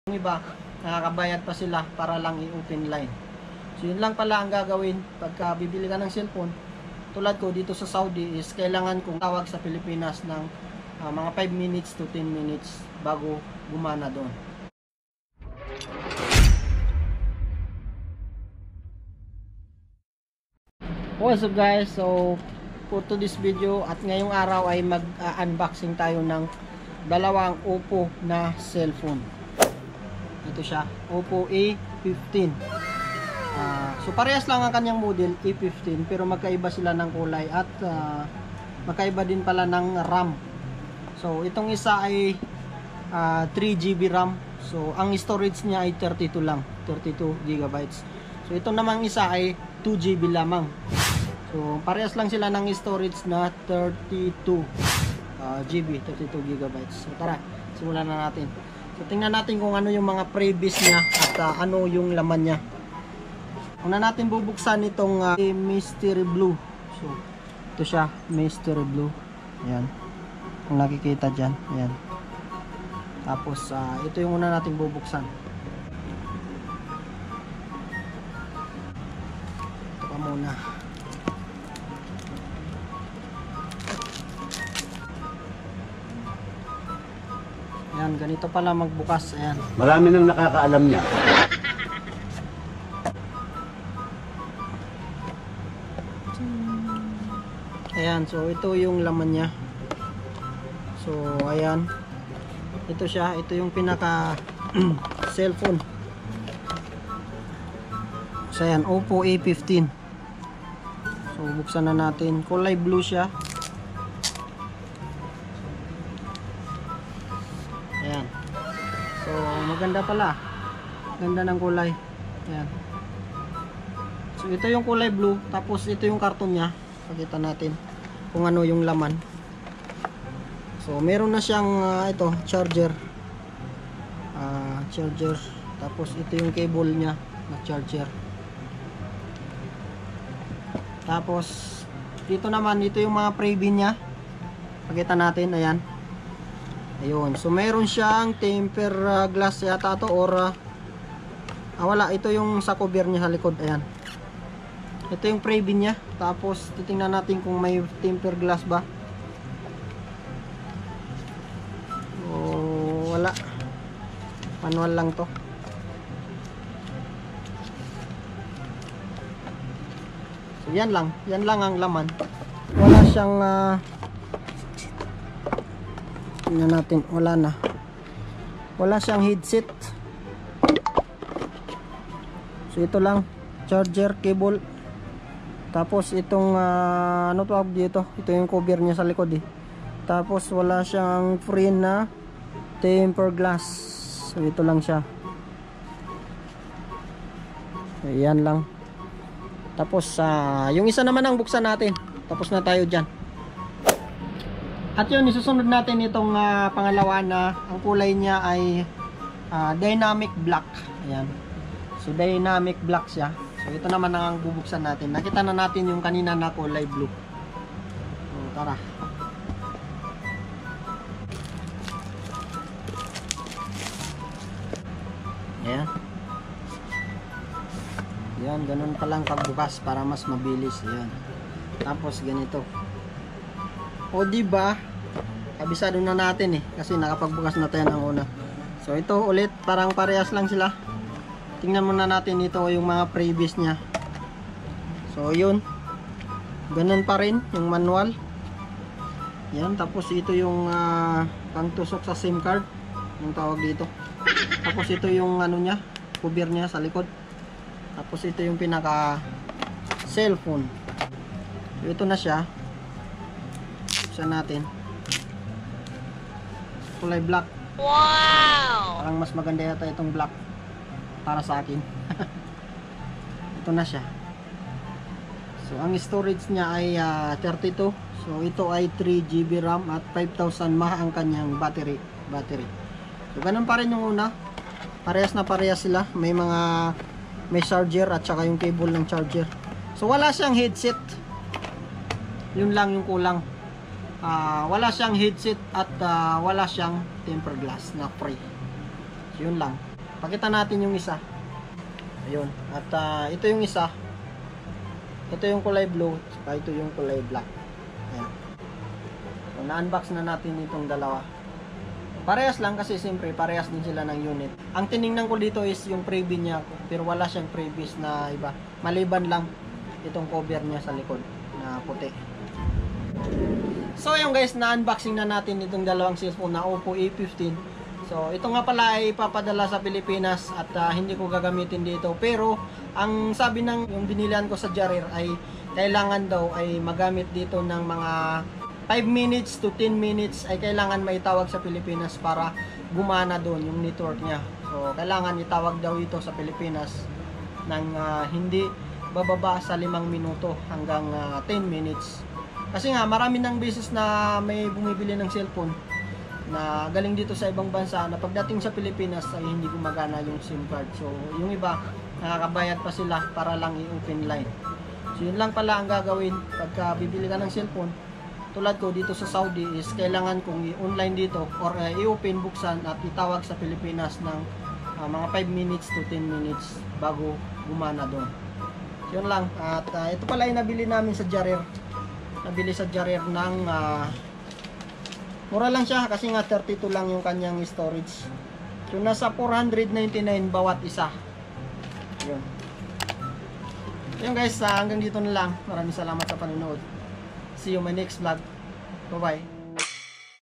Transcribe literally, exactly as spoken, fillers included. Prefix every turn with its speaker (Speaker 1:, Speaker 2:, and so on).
Speaker 1: Yung iba, nakakabayad pa sila para lang i-open line. So yun lang pala ang gagawin pagka bibili ka ng cellphone. Tulad ko dito sa Saudi is kailangan kong tawag sa Pilipinas ng uh, mga five minutes to ten minutes bago gumana doon. What's up guys? So for to this video at ngayong araw ay mag-unboxing uh, tayo ng dalawang Oppo na cellphone. Ito siya, Oppo A fifteen. Uh, so parehas lang ang kanyang model A fifteen pero magkaiba sila ng kulay at uh, magkaiba din pala ng RAM. So itong isa ay uh, three G B RAM. So ang storage niya ay thirty-two lang, thirty-two gigabytes. So ito namang isa ay two G B lamang. So parehas lang sila ng storage na thirty-two G B, thirty-two gigabytes. So tara, simulan na natin. So tingnan natin kung ano yung mga previous niya at uh, ano yung laman niya. Una natin bubuksan itong uh, Mystery Blue. So ito siya, Mystery Blue. Ayan. Kung nakikita dyan, ayan. Tapos uh, ito yung una natin bubuksan. Ito pa muna. Ayan, ganito pala magbukas. Ayan.
Speaker 2: Marami nang nakakaalam niya.
Speaker 1: Ayan, so ito yung laman niya. So, ayan. Ito siya, ito yung pinaka cellphone. So, ayan, Oppo A fifteen. So, buksan na natin. Kulay blue siya. Ayan. So, maganda pala. Ganda ng kulay. Ayan. So, ito yung kulay blue. Tapos, ito yung karton niya. Pakita natin kung ano yung laman. So, meron na siyang uh, ito, charger. Uh, charger. Tapos, ito yung cable niya na charger. Tapos, dito naman, ito yung mga freebie niya. Pakita natin, ayan. Ayun. So, meron siyang temper uh, glass yata to or uh, ah, wala. Ito yung sa cover niya sa likod. Ayan. Ito yung freebie niya. Tapos, titingnan natin kung may temper glass ba. O, wala. Manual lang to. So, yan lang. Yan lang ang laman. Wala siyang uh, tingnan natin. Wala na. Wala siyang headset. So, ito lang. Charger, cable. Tapos itong uh, ano tawag dito? Ito yung cover niya sa likod eh. Tapos wala siyang free na temper glass. So ito lang siya. Ayan lang. Tapos uh, yung isa naman ang buksan natin. Tapos na tayo dyan. At yun, isusunod natin itong uh, pangalawa na ang kulay niya ay uh, dynamic black. Ayan. So dynamic black siya. So ito naman ang bubuksan natin. Nakita na natin yung kanina na kulay blue. So tara. Ayan. Ayan, ganun palang pagbukas para mas mabilis. Ayan. Tapos ganito. O diba, kabisado na natin eh. Kasi nakapagbukas na tayo ng una. So ito ulit, parang parehas lang sila. Tingnan muna natin ito yung mga previous niya. So yun. Ganun pa rin yung manual. Yan. Tapos ito yung uh, pangtusok sa SIM card. Yung tawag dito. Tapos ito yung ano niya. Cover niya sa likod. Tapos ito yung pinaka cellphone. So, ito na siya. Buksan natin. Kulay black. Wow! Parang mas maganda yata itong black para sa akin. Ito na siya. So ang storage niya ay uh, thirty-two. So ito ay three G B RAM at five thousand mAh ang kanyang battery battery. So ganun pa rin yung una. Parehas na parehas sila. May mga may charger at saka yung cable ng charger. So wala siyang headset. Yun lang yung kulang. Uh, wala siyang headset at uh, wala siyang temper glass na free. So yun lang. pakita natin yung isa. Ayun. At uh, ito yung isa. Ito yung kulay blue, saka ito yung kulay black. Ayan. So, na-unbox na natin itong dalawa. Parehas lang kasi siyempre parehas din sila ng unit. Ang tiningnan ko dito is yung freebie niya, pero wala siyang freebies na iba. Maliban lang itong cover niya sa likod na puti. So yung guys, na-unboxing na natin itong dalawang cellphone na Oppo A fifteen. So ito nga pala ay ipapadala sa Pilipinas at uh, hindi ko gagamitin dito. Pero ang sabi ng yung binilihan ko sa Jarir ay kailangan daw ay magamit dito ng mga five minutes to ten minutes ay kailangan maitawag sa Pilipinas para gumana doon yung network niya. So kailangan itawag daw ito sa Pilipinas ng uh, hindi bababa sa limang minuto hanggang uh, ten minutes. Kasi nga marami ng beses na may bumibili ng cellphone na galing dito sa ibang bansa na pagdating sa Pilipinas ay hindi gumagana yung SIM card. So yung iba nakakabayad pa sila para lang i-open line. So yun lang pala ang gagawin pagka bibili ka ng cellphone. Tulad ko dito sa Saudi is kailangan kong i-online dito or uh, i-open buksan at itawag sa Pilipinas ng uh, mga five minutes to ten minutes bago gumana doon. So, yun lang. At uh, ito pala yung nabili namin sa Jarir. Nabili sa Jarir ng uh, mura lang siya kasi nga thirty-two lang yung kanyang storage. So nasa four hundred ninety-nine bawat isa. Yun. Yun guys, uh, hanggang dito na lang. Maraming salamat sa panonood. See you my next vlog. Bye bye.